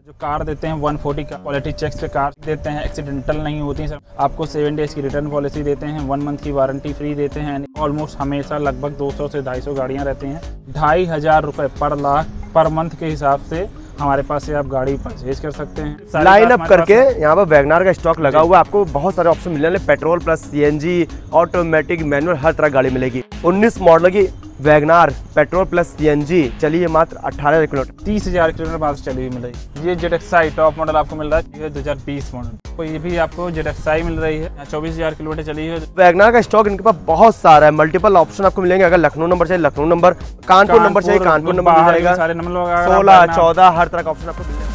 जो कार देते हैं 140 का क्वालिटी चेक्स पे कार देते हैं, एक्सीडेंटल नहीं होती सर। आपको 7 डेज की रिटर्न पॉलिसी देते हैं, 1 मंथ की वारंटी फ्री देते हैं। ऑलमोस्ट हमेशा लगभग 200 से 250 गाड़ियां रहती हैं। 2500 रुपये पर लाख पर मंथ के हिसाब से हमारे पास से आप गाड़ी परचेज कर सकते हैं। लाइन अप करके यहाँ पर वैगनार का स्टॉक लगा हुआ है। आपको बहुत सारे ऑप्शन मिलने वाले, petrol plus CNG, automatic, manual, हर तरह गाड़ी मिलेगी। 19 मॉडल की वैगनार पेट्रोल प्लस सीएनजी चलिए मात्र 18 किलोमीटर, 30,000 किलोमीटर बाद चली हुई मिल रही है। ये ZXi टॉप मॉडल आपको मिल रहा है, ये 2020 मॉडल। तो ये भी आपको ZXi मिल रही है, 24,000 किलोमीटर चली है। वैगनार का स्टॉक इनके पास बहुत सारा है, मल्टीपल ऑप्शन आपको मिलेंगे। अगर लखनऊ नंबर चाहिए लखनऊ नंबर, कानपुर नंबर चाहिए कानपुर नंबर मिल जाएगा। 16, 14 हर तरह का ऑप्शन आपको मिल जाएगा।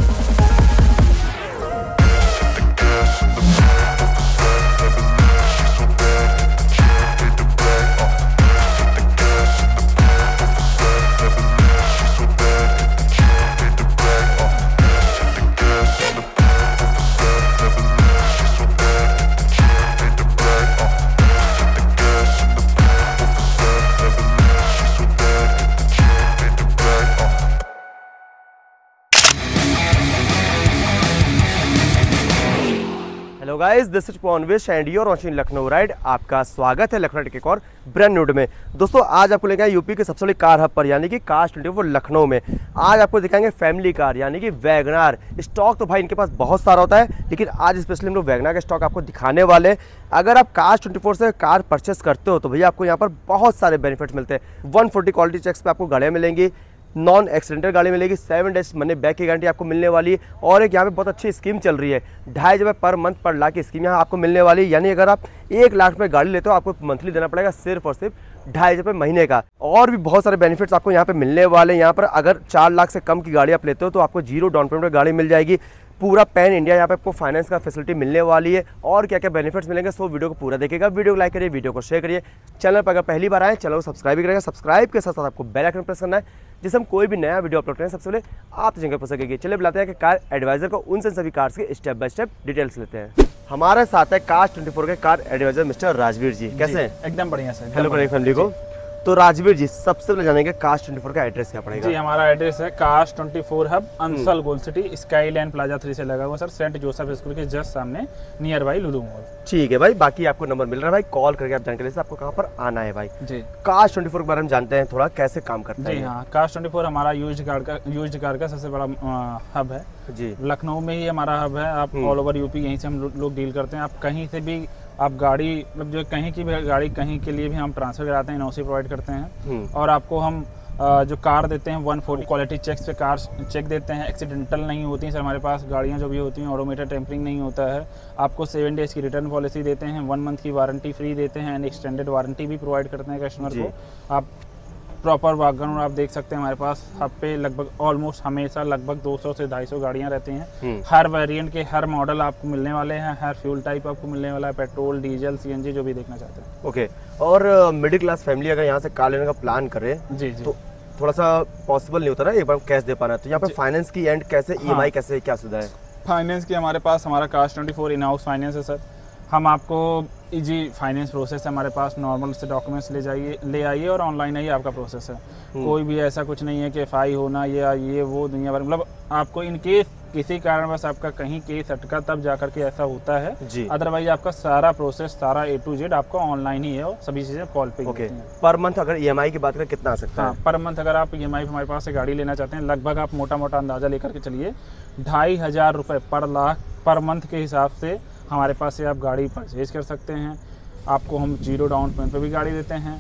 हेलो गाइस, दिस इज पॉनविश and you are watching Lucknow ride. आपका स्वागत है लखनऊ के एक और ब्रांड न्यू में। दोस्तों आज आपको लेके आए यूपी के सबसे बड़ी कार हब पर, यानी कि कार्स 24 लखनऊ में। आज आपको दिखाएंगे फैमिली कार यानी कि वैगनार। स्टॉक तो भाई इनके पास बहुत सारा होता है, लेकिन आज स्पेशली हम लोग वैगनार का स्टॉक आपको दिखाने वाले। अगर आप कार्स 24 से कार परचेस करते हो तो भैया आपको यहाँ पर बहुत सारे बेनिफिट्स मिलते हैं। 140 क्वालिटी चेक्स पे आपको गाड़ियाँ मिलेंगी, नॉन एक्सीडेंटल गाड़ी मिलेगी, 7 डेज मनी बैक की गारंटी आपको मिलने वाली है। और एक यहाँ पे बहुत अच्छी स्कीम चल रही है, 2.5 रुपये पर मंथ पर लाख की स्कीम यहाँ आपको मिलने वाली है। यानी अगर आप 1 लाख रुपये गाड़ी लेते हो आपको मंथली देना पड़ेगा सिर्फ और सिर्फ 2.5 रुपये महीने का। और भी बहुत सारे बेनिफिट्स आपको यहाँ पे मिलने वाले हैं। यहाँ पर अगर 4 लाख से कम की गाड़ी आप लेते हो तो आपको 0 डाउन पेमेंट पर गाड़ी मिल जाएगी। पूरा पैन इंडिया यहाँ पे आपको फाइनेंस का फैसिलिटी मिलने वाली है। और क्या क्या बेनिफिट्स मिलेंगे सो वीडियो को पूरा देखिएगा। वीडियो को लाइक करिए, वीडियो को शेयर करिए। चैनल पर अगर पहली बार आए चैनल को सब्सक्राइब भी करेगा। सब्सक्राइब के साथ साथ आपको बेल आइकन प्रेस करना है, जिससे हम कोई भी नया वीडियो अपलोड करें सबसे पहले आप जगह पर सकेगी। चलिए बुलाते हैं कि कार एडवाइजर को, उनसे सभी कार्स के स्टेप बाय स्टेप डिटेल्स लेते हैं। हमारे साथ है कार्स 24 के car advisor mister Rajveer ji. कैसे हैं? एकदम बढ़िया सर। हेलो करें फैमिली को। तो राजवीर जी सबसे पहले जानेंगे कार्स 24 का एड्रेस क्या पड़ेगा? जी हमारा एड्रेस है cars 24 hub, Ansal gold city, Skyland plaza 3 से लगा हुआ सर, सेंट जोसेफ स्कूल के जस्ट सामने, नियर बाई लुलु मॉल। ठीक है भाई, बाकी आपको नंबर मिल रहा है भाई, कॉल करके आप जानकारी से आपको कहाँ पर आना है भाई। जी कार्स 24 के बारे में जानते हैं थोड़ा, कैसे काम करता है? जी हाँ, कार्स 24 हमारा यूज्ड कार का सबसे बड़ा हब है जी। लखनऊ में ही हमारा हब है। आप ऑल ओवर यूपी यहीं से हम लोग डील करते हैं। आप कहीं से भी आप गाड़ी मतलब जो कहीं की भी गाड़ी कहीं के लिए भी हम ट्रांसफर कराते हैं, एनओसी प्रोवाइड करते हैं। और आपको हम जो कार देते हैं 140 क्वालिटी चेक्स पे कार चेक देते हैं, एक्सीडेंटल नहीं होती हैं सर। हमारे पास गाड़ियां जो भी होती हैं ऑडोमीटर टेम्परिंग नहीं होता है। आपको 7 डेज की रिटर्न पॉलिसी देते हैं, 1 मंथ की वारंटी फ्री देते हैं एंड एक्सटेंडेड वारंटी भी प्रोवाइड करते हैं कस्टमर को। आप प्रॉपर बैकग्राउंड आप देख सकते हैं हमारे पास हब पे लगभग ऑलमोस्ट हमेशा लगभग 200 से 250 गाड़ियां रहती हैं। हर वेरिएंट के हर मॉडल आपको मिलने वाले हैं, हर फ्यूल टाइप आपको मिलने वाला है, पेट्रोल, डीजल, सीएनजी जो भी देखना चाहते हैं। ओके। और मिडिल क्लास फैमिली अगर यहाँ से कार लेने का प्लान करे जी तो थोड़ा सा पॉसिबल नहीं होता ना एक बार कैश दे पाना, तो यहाँ पे फाइनेंस की एंड कैसे EMI कैसे क्या सुविधा है? फाइनेंस की हमारे पास हमारा कार्स 24 इन हाउस फाइनेंस है सर। हम आपको इजी फाइनेंस प्रोसेस है हमारे पास, नॉर्मल से डॉक्यूमेंट्स ले आइए और ऑनलाइन आइए, आपका प्रोसेस है। कोई भी ऐसा कुछ नहीं है कि FI होना या ये वो दुनिया भर, मतलब आपको इन केस किसी कारणवश आपका कहीं केस अटका तब जाकर के ऐसा होता है जी। अदरवाइज आपका सारा प्रोसेस सारा A to Z आपका ऑनलाइन ही है और सभी चीजें कॉल पे होती हैं। पर मंथ अगर EMI की बात करें कितना आ सकता है? पर मंथ अगर आप EMI हमारे पास से गाड़ी लेना चाहते हैं, लगभग आप मोटा मोटा अंदाजा लेकर के चलिए 2,500 रुपये पर लाख पर मंथ के हिसाब से हमारे पास से आप गाड़ी परचेज कर सकते हैं। आपको हम 0 डाउन पेमेंट पे भी गाड़ी देते हैं,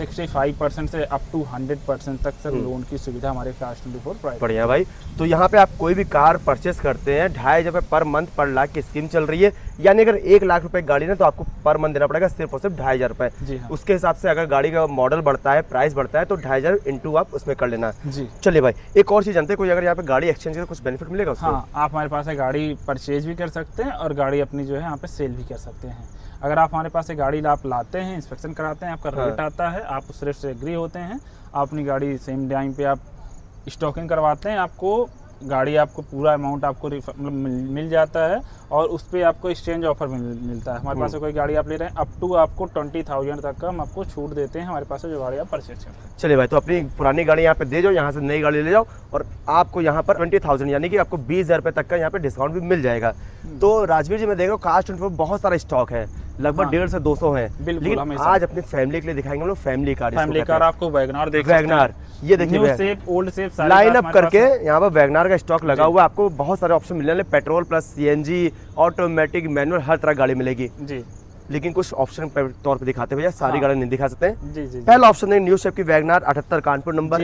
65% से अप टू 100% तक सर लोन की सुविधा हमारे कार्स 24 प्रोवाइड। बढ़िया भाई। तो यहाँ पे आप कोई भी कार परचेस करते हैं 2.5 रुपये पर मंथ पर लाख की स्कीम चल रही है। यानी अगर 1 लाख रुपए गाड़ी ना तो आपको पर मंथ देना पड़ेगा सिर्फ और सिर्फ 2,500 रुपये। जी हाँ। उसके हिसाब से अगर गाड़ी का मॉडल बढ़ता है, प्राइस बढ़ता है तो 2,500 इंटू आप उसमें कर लेना जी। चलिए भाई, एक और चीज़ जानते हैं, कोई अगर यहाँ पे गाड़ी एक्सचेंज का कुछ बेनिफिट मिलेगा उसको? हाँ, आप हमारे पास गाड़ी परचेज भी कर सकते हैं और गाड़ी अपनी जो है यहाँ पे सेल भी कर सकते हैं। अगर आप हमारे पास से गाड़ी आप लाते हैं, इंस्पेक्शन कराते हैं, आपका रेट आता है, आप उस रेट से एग्री होते हैं, आप अपनी गाड़ी सेम टाइम पे आप स्टॉकिंग करवाते हैं, आपको गाड़ी आपको पूरा अमाउंट आपको मतलब मिल जाता है और उस पर आपको एक्सचेंज ऑफर मिलता है। हमारे पास से कोई गाड़ी आप ले रहे हैं अप टू आपको 20,000 तक का हम आपको छूट देते हैं हमारे पास से जो गाड़ी आप परचेज करते हैं। चलिए भाई, तो अपनी पुरानी गाड़ी यहाँ पे दे जाओ, यहाँ से नई गाड़ी ले जाओ और आपको यहाँ पर 20,000 यानी कि आपको 20,000 रुपये तक का यहाँ पे डिस्काउंट भी मिल जाएगा। तो राजवीर जी, मैं देख रहा हूँ कार 24 बहुत सारा स्टॉक है, लगभग 150 से 200 है, लेकिन आज अपनी फैमिली के लिए दिखाएंगे हम लोग फैमिली कार। फैमिली कार आपको वैगनार देख वैगनार, ये देखिए ओल्ड शेप लाइन अप करके यहाँ पर वैगनार का स्टॉक लगा हुआ है। आपको बहुत सारे ऑप्शन मिलने वाले, petrol plus CNG, automatic, manual, हर तरह गाड़ी मिलेगी जी। लेकिन कुछ ऑप्शन पर तौर पे दिखाते भैया, सारी गाड़ी नहीं दिखा सकते हैं। जी। पहला ऑप्शन है न्यू शेप की वैगनार 78 कानपुर नंबर,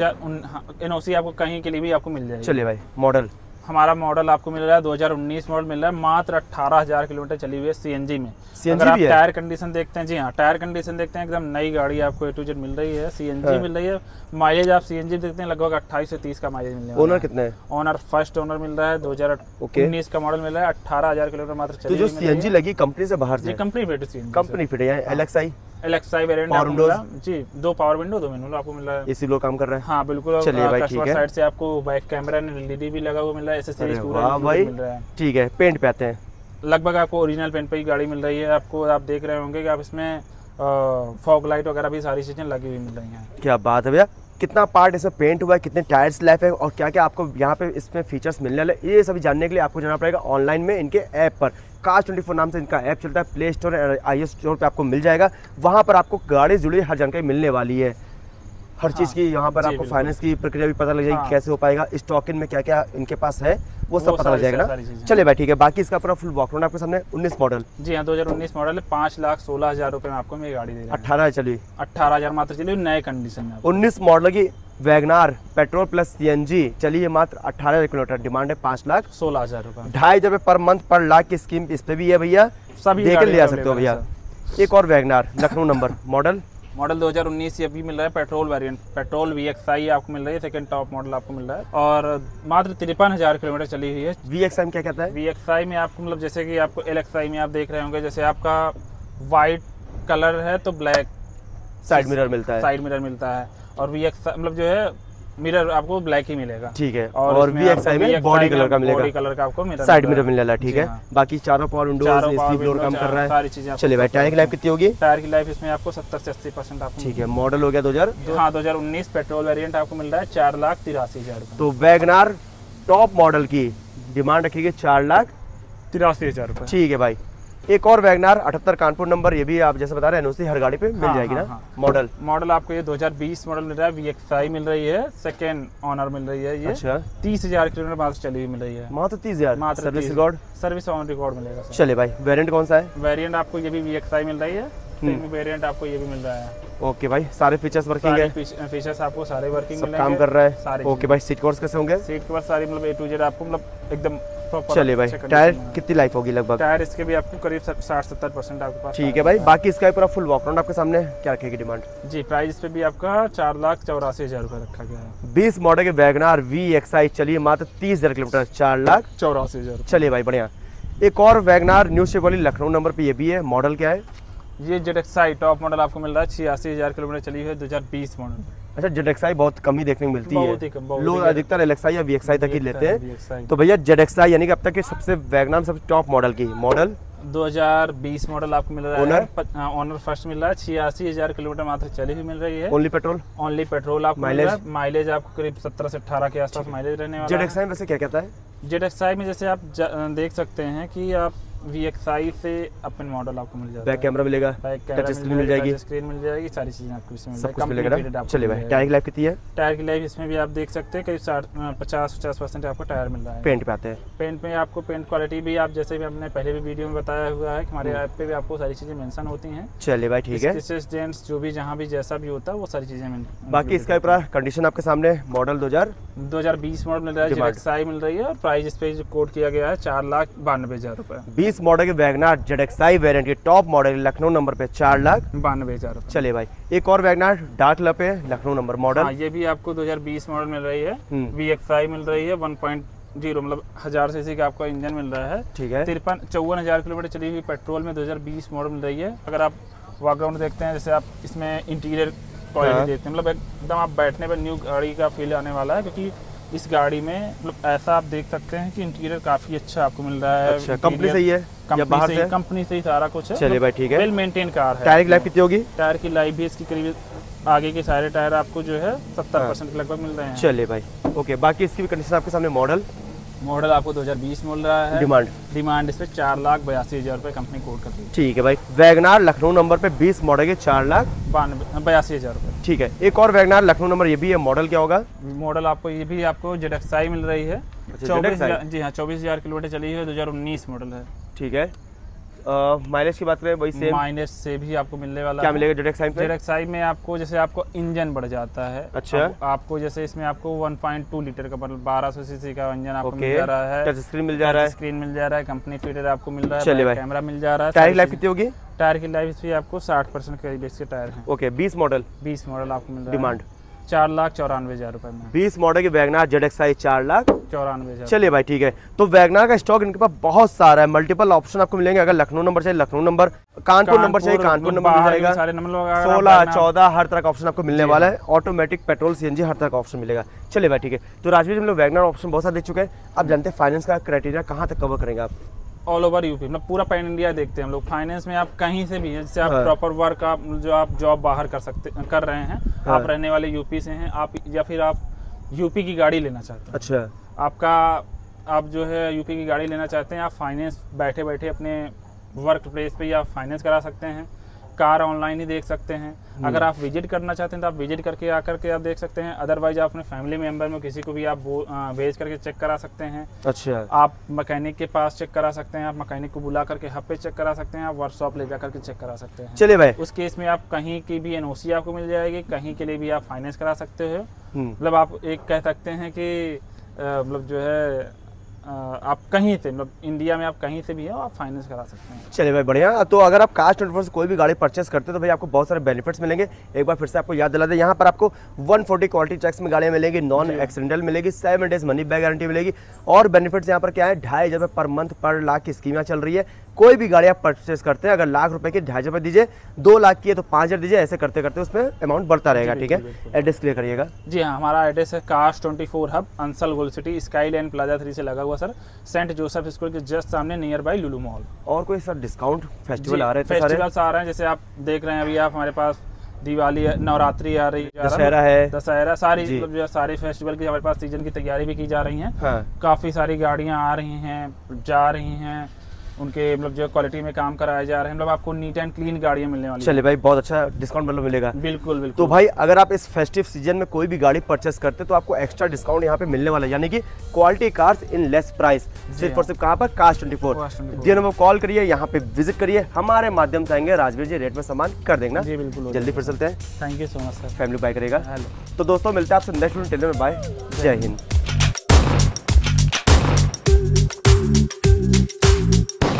एनओसी आपको कहीं के लिए भी आपको मिल जाएगी। चलिए भाई, मॉडल हमारा मॉडल आपको मिल रहा है 2019 मॉडल मिल रहा है, मात्र 18,000 किलोमीटर चली हुई है सीएनजी में। अगर आप टायर कंडीशन देखते हैं, जी हाँ, टायर कंडीशन देखते हैं एकदम नई गाड़ी आपको A to Z मिल रही है, सीएनजी मिल रही है। माइलेज आप सीएनजी देखते हैं लगभग 28 से 30 का माइलेज मिल रहा है। ओनर कितने है? ओनर फर्स्ट ओनर मिल रहा है, 2019 का मॉडल मिल रहा है, 18,000 किलोमीटर मात्र चली। तो जो सीएनजी लगी कंपनी से बाहर से? कंपनी फिट है, कंपनी फिट है। एलएक्सआई वेरिएंट आपको मिल रहा है जी, 2 पावर विंडो 2 मैनुअल आपको मिल रहा है। एसी ब्लो काम कर रहा है? हाँ बिल्कुल। चलिए भाई, ठीक है। साइड से आपको बैक कैमरा एलईडी भी लगा हुआ मिल रहा है, एसेसरीज पूरा मिल रहा है। ठीक है, पेंट पे आते हैं। लगभग आपको ओरिजिनल पेंट पे ही गाड़ी मिल रही है। आपको आप देख रहे होंगे कि आप इसमें फॉग लाइट वगैरह भी सारी चीजें लगी हुई मिल रही हैं। क्या बात है भैया, कितना पार्ट इसमें पेंट हुआ है, कितने टायर्स लाइफ है और क्या क्या आपको यहाँ पे इसमें फीचर्स मिलने वाले, ये सभी जानने के लिए आपको जाना पड़ेगा ऑनलाइन में इनके ऐप पर। कार 24 नाम से इनका ऐप चलता है, प्ले स्टोर और iOS स्टोर पे आपको मिल जाएगा। वहाँ पर आपको गाड़ी जुड़ी हर जानकारी मिलने वाली है, हर चीज़ की। यहाँ पर आपको फाइनेंस की प्रक्रिया भी पता लग जाएगी, कैसे हो पाएगा, स्टॉकिंग में क्या क्या इनके पास है वो सब पता लग जाएगा ना। चलिए भाई, ठीक है। बाकी इसका पूरा फुल वॉकराउंड आपके सामने। 19 मॉडल, जी हाँ, 2019 मॉडल है। 5,16,000 रुपए में आपको मेरी गाड़ी दे रहा है। 18 चलिए, 18,000 मात्र चलिए, नए कंडीशन में। 19 मॉडल की वैगनार पेट्रोल प्लस सीएनजी चलिए मात्र 18,000 किलोमीटर, डिमांड है 5,16,000 रुपए। 2,500 रुपए पर मंथ पर लाख की स्कीम इस पे भी है भैया, सभी देख ले आ सकते हो भैया। एक और वैगनार लखनऊ नंबर, मॉडल 2019 ये भी मिल रहा है, पेट्रोल वेरिएंट, पेट्रोल VXI आपको मिल रही है, सेकंड टॉप मॉडल आपको मिल रहा है और मात्र 53,000 किलोमीटर चली हुई है। VXI में क्या कहता है? VXI में आपको मतलब जैसे कि आपको LXI में आप देख रहे होंगे, जैसे आपका वाइट कलर है तो ब्लैक साइड मिरर मिलता है, साइड मिरर मिलता है और VXI मतलब जो है मिरर आपको ब्लैक ही मिलेगा। ठीक है। और VXI में बॉडी कलर का मिलेगा, बॉडी कलर का आपको मिरर, साइड मिरर मिल रहा है। ठीक है। बाकी चारों पावर विंडोज, एसी फ्लोर काम कर रहा है, सारी चीजें। चलिए भाई, टायर की लाइफ कितनी होगी? टायर की लाइफ इसमें आपको 70 से 80% आपको। ठीक है। मॉडल हो गया 2019 पेट्रोल वेरिएंट आपको मिल रहा है 4,83,000 रुपए। तो वैगनार टॉप मॉडल की डिमांड रखिएगा 4,83,000 रुपए। ठीक है भाई। एक और वैगनार 78 कानपुर नंबर, ये भी आप जैसे बता रहे हैं एनओसी हर गाड़ी पे मिल जाएगी ना। मॉडल आपको ये 2020 मॉडल मिल रहा है, VXI मिल रही है, सेकंड ऑनर मिल रही है ये। अच्छा। 30,000 किलोमीटर मात्र चली हुई मिल रही है, मात्र 30,000। Service record? Service on record मिलेगा। चलिए भाई, वेरिएंट कौन सा है? वेरिएंट आपको ये भी VXI मिल रही है, वेरिएंट आपको ये भी मिल रहा है। ओके भाई, सारे फीचर्स वर्किंग है? फीचर्स आपको सारे वर्किंग सब काम कर रहा है। ओके भाई, सीट कवर्स कैसे होंगे? सीट कवर सारी मतलब A to Z आपको मतलब एकदम प्रॉपर। चलिए भाई, टायर कितनी लाइफ होगी लगभग? टायर इसके भी आपको करीब 60-70% आपके पास। ठीक है भाई। बाकी इसका पूरा फुल वॉकराउंड आपके सामने, क्या रखेगी डिमांड? जी, प्राइस पे भी आपका 4,84,000 रुपए रखा गया है। 20 मॉडल के वैगनार VXI चलिए मात्र 30,000 किलोमीटर, 4,84,000। चलिए भाई, बढ़िया। एक और वैगनार न्यू शेप वाली लखनऊ नंबर पे, ये भी है। मॉडल क्या है? ये ZXI टॉप मॉडल आपको मिल रहा है, 86,000 किलोमीटर चली हुई है, 2020 मॉडल। अच्छा, ZXI बहुत कम ही देखने को मिलती है, लोग अधिकतर LXI या VXI तक ही लेते हैं। तो भैया ZXI यानी कि अब तक के सबसे वैगनार सबसे टॉप मॉडल की, मॉडल 2020 मॉडल आपको मिल रहा है। ऑनर फर्स्ट मिल रहा है, 86,000 किलोमीटर मात्र चली हुई मिल रही है। Only petrol? ओनली पेट्रोल आपको मिल रहा है। माइलेज आपको करीब 17 से 18 के आसपास माइलेज रहने वाला है। ZXI में वैसे क्या कहता है? ZXI में जैसे आप देख सकते हैं कि आप VXI से अपन मॉडल आपको मिल जाता है। बैक कैमरा मिलेगा, टच स्क्रीन मिल जाएगी, स्क्रीन मिल जाएगी, सारी चीजें आपको इसमें सब कुछ मिलेगा। चलिए भाई, टायर की लाइफ कितनी है? टायर की लाइफ इसमें भी आप देख सकते हैं करीब 50% आपको टायर मिल रहा है। पेंट पे आते हैं। पेंट में आपको पेंट क्वालिटी भी आप जैसे भी हमने पहले भी वीडियो में बताया हुआ है कि हमारे ऐप पे भी आपको सारी चीजें मेंशन होती हैं। चलिए भाई, ठीक है। जेंट्स जो भी जहाँ भी जैसा भी होता है वो सारी चीजें। बाकी इसका पूरा कंडीशन आपके सामने। मॉडल 2020 मॉडल मिल रहा है, ZXI मिल रही है और प्राइस इस पे जो कोड किया गया है 4,92,000 रुपए। 20 मॉडल के वैगनार ZXI वेरिएंट की टॉप मॉडल लखनऊ नंबर पे 4,92,000। चलिए भाई, एक और वैगनार डार्क कलर पे लखनऊ नंबर, मॉडल ये भी आपको 2020 मॉडल मिल रही है, VXI मिल रही है, 1.0 मतलब 1000 सीसी का आपका इंजन मिल रहा है। ठीक है। 54,000 किलोमीटर चली हुई पेट्रोल में 2020 मॉडल मिल रही है। अगर आप वॉकग्राउंड देखते हैं, जैसे आप इसमें इंटीरियर क्वालिटी देखते हैं, मतलब एकदम आप बैठने पर न्यू गाड़ी का फील आने वाला है, क्योंकि इस गाड़ी में मतलब ऐसा आप देख सकते हैं कि इंटीरियर काफी अच्छा आपको मिल रहा है। अच्छा, कंपनी सही है या बाहर से? कंपनी से ही सारा कुछ है। चलिए भाई ठीक है। वेल मेंटेन कार है। टायर की लाइफ कितनी होगी? टायर की लाइफ भी इसकी करीब आगे के सारे टायर आपको जो है 70% के लगभग मिल रहे हैं। चलिए भाई ओके। बाकी इसकी भी कंडीशन आपके सामने। मॉडल आपको 2020 मिल रहा है। डिमांड इस पे 4,82,000 रुपए कंपनी कोड करती है। ठीक है भाई। वैगनार लखनऊ नंबर पे 20 मॉडल के 4,82,000 रुपए। ठीक है। एक और वैगनार लखनऊ नंबर ये भी है, मॉडल क्या होगा? मॉडल आपको ये भी आपको ZXi मिल रही है। 24,000 किलोमीटर चली है, 2019 मॉडल है। ठीक है। माइलेज की बात करें वही सेम माइलेज से भी आपको मिलने वाला क्या मिलेगा ZXi में आपको जैसे आपको इंजन बढ़ जाता है। अच्छा। आपको जैसे इसमें आपको 1.2 लीटर का मतलब 1200 सीसी का इंजन आपको मिल जा रहा है। टच स्क्रीन मिल जा रहा है। स्क्रीन मिल जा रहा है, कंपनी फिटेड आपको मिल रहा है। चलिए भाई। कैमरा मिल जा रहा है। टायर की लाइफ कितनी होगी? टायर की लाइफ भी आपको 60% करीब इसके टायर हैं। ओके। 20 मॉडल आपको मिल रहा है। डिमांड 4,94,000 रुपए में। 20 मॉडल की वैगनार ZXi 4,94,000। चलिए भाई ठीक है। तो वैगनार का स्टॉक इनके पास बहुत सारा है, मल्टीपल ऑप्शन आपको मिलेंगे। अगर लखनऊ नंबर चाहिए लखनऊ नंबर, कानपुर नंबर चाहिए कानपुर नंबर मिल जाएगा। 16, 14 हर तरह का ऑप्शन आपको मिलने वाला है। ऑटोमेटिक, पेट्रोल, CNG हर तरह का ऑप्शन मिलेगा। चलिए भाई ठीक है। तो राजवीर हम लोग वैगनार ऑप्शन बहुत सारे देख चुके हैं। आप जानते हैं फाइनेंस का क्राइटेरिया कहाँ तक कवर करेंगे आप? ऑल ओवर यूपी मतलब पूरा पैन इंडिया देखते हैं हम लोग। फाइनेंस में आप कहीं से भी है, जैसे आप प्रॉपर वर्क आप जो आप जॉब बाहर कर रहे हैं, आप रहने वाले यूपी से हैं आप, या फिर आप यूपी की गाड़ी लेना चाहते हैं। अच्छा। आप जो है यूपी की गाड़ी लेना चाहते हैं, आप फाइनेंस बैठे बैठे अपने वर्क प्लेस पे या फाइनेंस करा सकते हैं। कार ऑनलाइन ही देख सकते हैं। अगर आप विजिट करना चाहते हैं तो आप विजिट करके आकर के आप देख सकते हैं। अदरवाइज आप अपने फैमिली मेंबर में किसी को भी आप भेज करके चेक करा सकते हैं। अच्छा। आप मैकेनिक के पास चेक करा सकते हैं, आप मैकेनिक को बुला करके हब पे चेक करा सकते हैं, आप वर्कशॉप ले जाकर के चेक करा सकते हैं। चलिए भाई। उस केस में आप कहीं की भी NOC आपको मिल जाएगी, कहीं के लिए भी आप फाइनेंस करा सकते हो। मतलब आप एक कह सकते हैं कि मतलब जो है आप कहीं से मतलब इंडिया में आप कहीं से भी हो आप फाइनेंस करा सकते हैं। चलिए भाई बढ़िया। तो अगर आप Cars24 से कोई भी गाड़ी परचेस करते हैं तो भाई आपको बहुत सारे बेनिफिट्स मिलेंगे। एक बार फिर से आपको याद दिला दें, यहाँ पर आपको 140 क्वालिटी चेक्स में गाड़ियाँ मिलेंगी, नॉन एक्सीडेंटल मिलेगी, 7 days मनी बैक गारंटी मिलेगी। और बेनिफिट्स यहाँ पर क्या है, 2,500 रुपये पर मंथ पर लाख की स्कीमें चल रही है। कोई भी गाड़ी आप परचेस करते हैं, अगर लाख रुपए की 2,500 रुपये दीजिए, 2 लाख की है तो 5,000 दीजिए, ऐसे करते करते उसमें अमाउंट बढ़ता रहेगा। ठीक है। एड्रेस क्लियर करिएगा। जी हाँ, हमारा एड्रेस है Cars24 hub, Ansal gold city, Skyline plaza 3 से लगा हुआ सर, सेंट जोसेफ स्कूल के जस्ट सामने, नियर बाय लुलु मॉल। और कोई सर डिस्काउंट फेस्टिवल आ रहे हैं? फेस्टिवल्स आ रहे हैं, जैसे आप देख रहे हैं अभी आप हमारे पास दिवाली, नवरात्रि आ रही है, दशहरा है, दशहरा, सारी मतलब सारे फेस्टिवल की हमारे पास सीजन की तैयारी भी की जा रही है। काफी सारी गाड़ियां आ रही हैं, जा रही हैं, उनके मतलब जो क्वालिटी में काम कराए जा रहे हैं, मतलब आपको नीट एंड क्लीन गाड़ियां मिलने वाली। चलिए भाई बहुत अच्छा डिस्काउंट मतलब मिलेगा। बिल्कुल बिल्कुल। तो भाई अगर आप इस फेस्टिव सीजन में कोई भी गाड़ी परचेस करते हैं तो आपको एक्स्ट्रा डिस्काउंट यहाँ पे मिलने वाला है, यानी कि quality cars in less price, सिर्फ और सिर्फ कहाँ पर Cars24। दिए नंबर कॉल करिए, यहाँ पे विजिट करिए, हमारे माध्यम से आएंगे, राजवीर जी रेट में सामान कर देंगे ना। जी बिल्कुल, जल्दी फिर चलते हैं। Thank you so much sir. Family bye करेगा। तो दोस्तों मिलते हैं आपसे नेक्स्ट वीडियो में। बाय, जय हिंद।